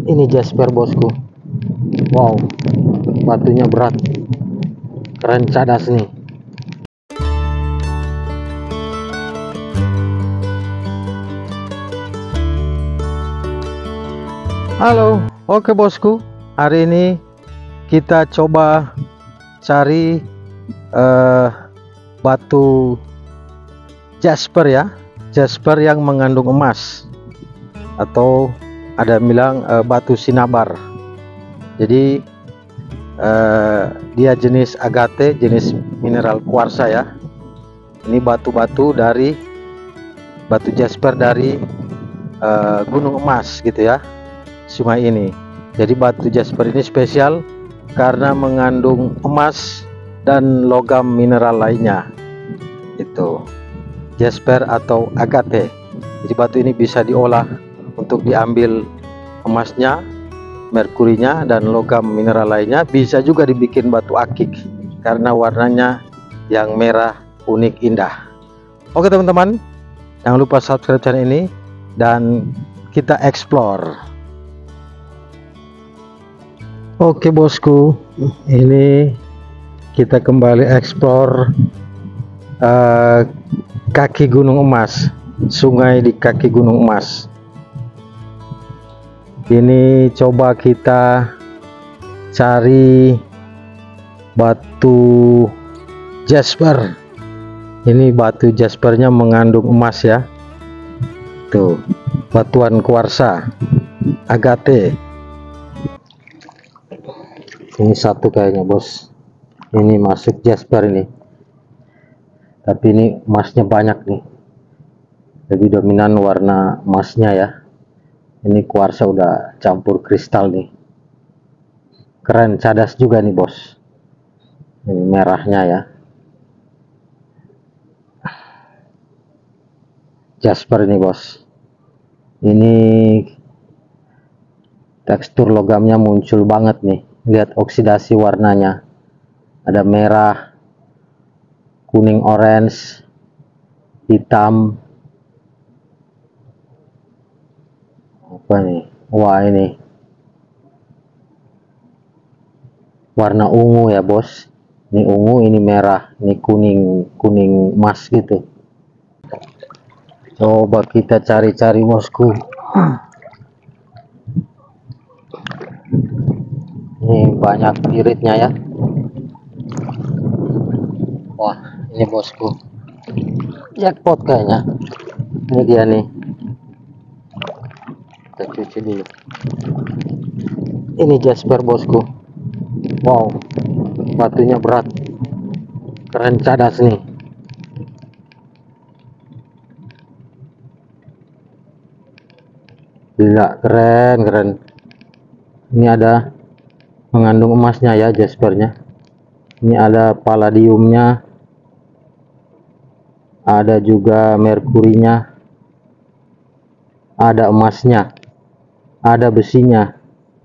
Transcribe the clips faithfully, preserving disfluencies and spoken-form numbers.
Ini jasper bosku. Wow, batunya berat, keren, cadas nih. Halo, oke bosku. Hari ini kita coba cari uh, batu jasper ya, jasper yang mengandung emas, atau ada yang bilang uh, batu sinabar. Jadi uh, dia jenis agate, jenis mineral kuarsa ya. Ini batu-batu dari batu jasper dari uh, gunung emas gitu ya, sungai ini. Jadi batu jasper ini spesial karena mengandung emas dan logam mineral lainnya. Itu jasper atau agate. Jadi batu ini bisa diolah untuk diambil emasnya, merkurinya, dan logam mineral lainnya. Bisa juga dibikin batu akik karena warnanya yang merah, unik, indah. Oke teman-teman, jangan lupa subscribe channel ini dan kita explore. Oke bosku, ini kita kembali explore uh, kaki gunung emas, sungai di kaki gunung emas. Ini coba kita cari batu jasper. Ini batu jaspernya mengandung emas ya. Tuh, batuan kuarsa agate. Ini satu kayaknya bos. Ini masuk jasper ini. Tapi ini emasnya banyak nih. Lebih dominan warna emasnya ya. Ini kuarsa udah campur kristal nih. Keren, cadas juga nih bos. Ini merahnya ya. Jasper ini bos. Ini tekstur logamnya muncul banget nih. Lihat oksidasi warnanya. Ada merah, kuning, orange, hitam. Apa nih? Wah, ini warna ungu ya bos. Ini ungu, ini merah, ini kuning, kuning emas gitu. Coba kita cari-cari bosku. Ini banyak piritnya ya. Wah, ini bosku, jackpot kayaknya. Ini dia nih. Kita cuci dulu. Ini jasper bosku. Wow, batunya berat, keren, cadas nih. Gila, keren keren. Ini ada mengandung emasnya ya jaspernya. Ini ada palladiumnya, ada juga merkurinya, ada emasnya, ada besinya.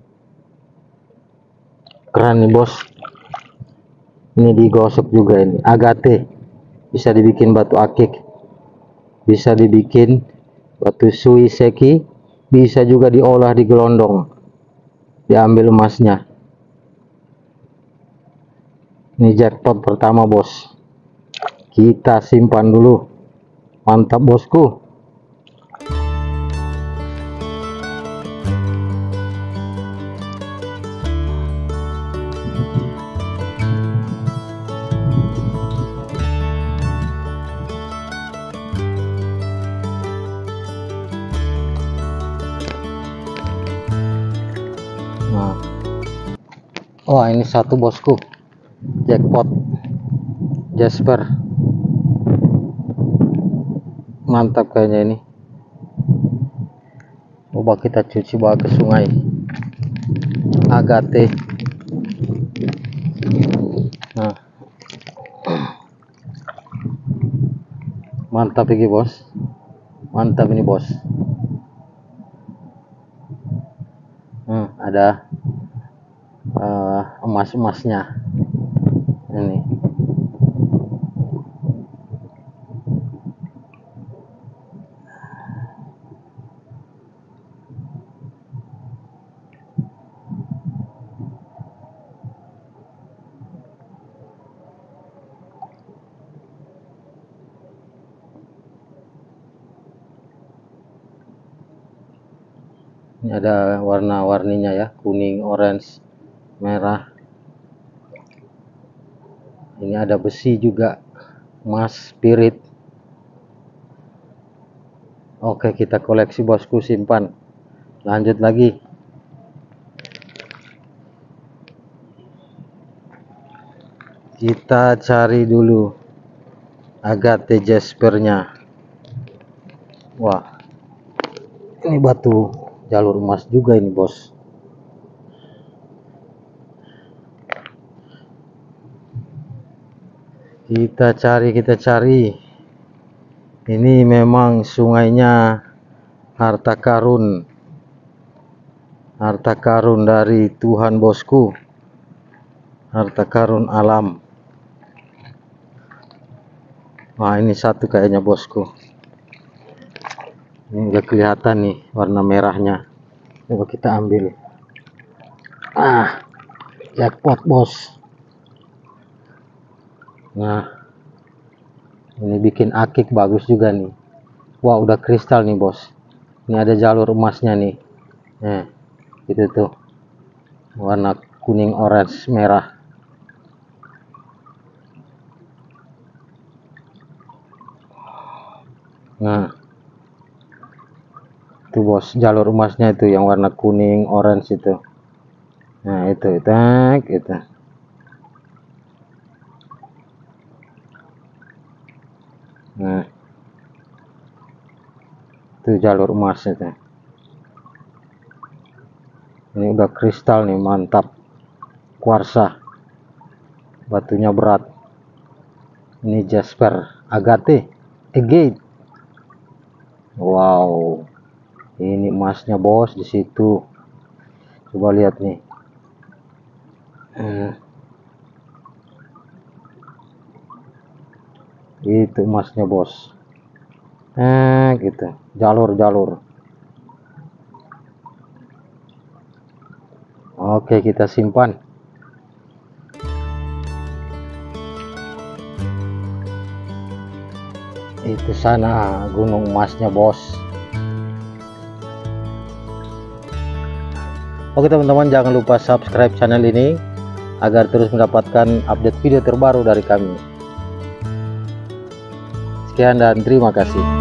Keren nih bos. Ini digosok juga, ini agate. Bisa dibikin batu akik, bisa dibikin batu suiseki, bisa juga diolah di gelondong, diambil emasnya. Ini jackpot pertama bos. Kita simpan dulu. Mantap bosku. Nah. Wah, ini satu bosku. Jackpot jasper. Mantap kayaknya ini. Coba kita cuci, bawa ke sungai. Agate. Nah. Mantap ini bos. Mantap ini bos. Hmm, ada uh, emas-emasnya. Ini. Ini ada warna-warninya ya, kuning, orange, merah. Ini ada besi juga, emas, spirit. Oke, kita koleksi bosku, simpan. Lanjut lagi. Kita cari dulu agate jaspernya. Wah, ini batu jalur emas juga ini bos. Kita cari, kita cari. Ini memang sungainya harta karun. Harta karun dari Tuhan bosku. Harta karun alam. Wah, ini satu kayaknya bosku. Ini udah kelihatan nih warna merahnya. Coba kita ambil. Ah, jackpot bos. Nah, ini bikin akik bagus juga nih. Wah, udah kristal nih bos. Ini ada jalur emasnya nih. Nah, itu tuh warna kuning, orange, merah. Nah, itu bos, jalur emasnya itu yang warna kuning, orange itu. Nah, itu, tak, itu. Nah, itu jalur emas itu. Ini udah kristal nih, mantap. Kuarsa, batunya berat. Ini jasper, agate, agate. Wow, ini emasnya bos di situ. Coba lihat nih. Hmm. Itu emasnya bos. Eh, gitu. Jalur-jalur. Oke, kita simpan. Itu sana gunung emasnya bos. Oke teman-teman, jangan lupa subscribe channel ini agar terus mendapatkan update video terbaru dari kami. Sekian dan terima kasih.